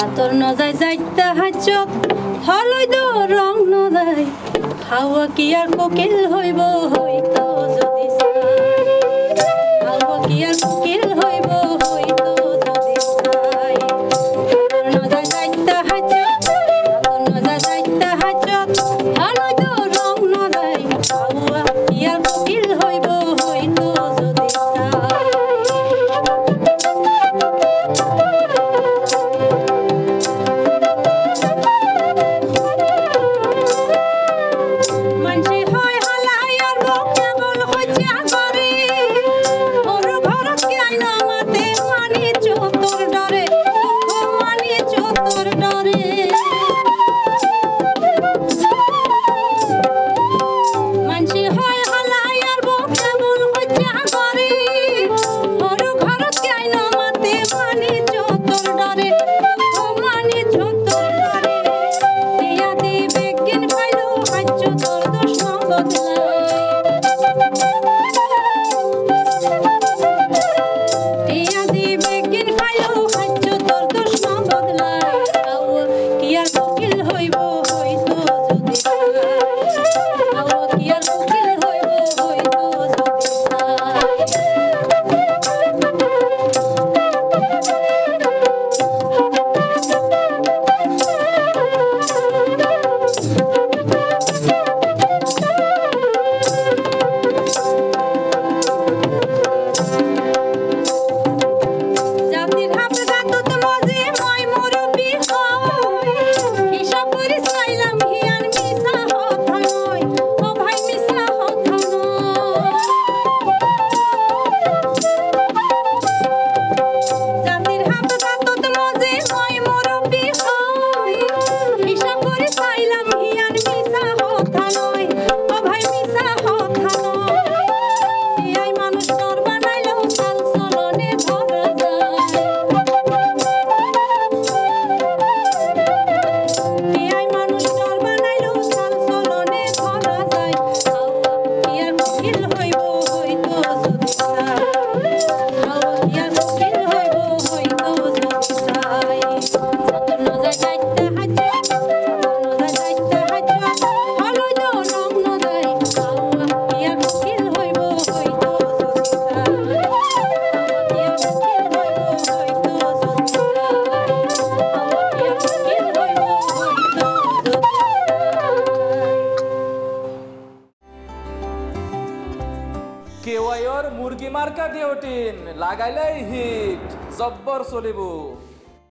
তোর নজায় যাইতে হাজত হলই দো রং নজায় হাওয়া কি আর কোকিল হইব হইতো যদি হাওয়া কি আর কোকিল হইব হইতো যদি চাই তোর নজায় যাইতে হাজত তোর নজায় যাইতে হাজত হলই দো রং নজায় হাওয়া কি আর কোকিল হইব হইতো যদি কেওয়াইর মুরগি মার্কা ডিওটিন লাগাইলেই হিট জব্বর চলিব।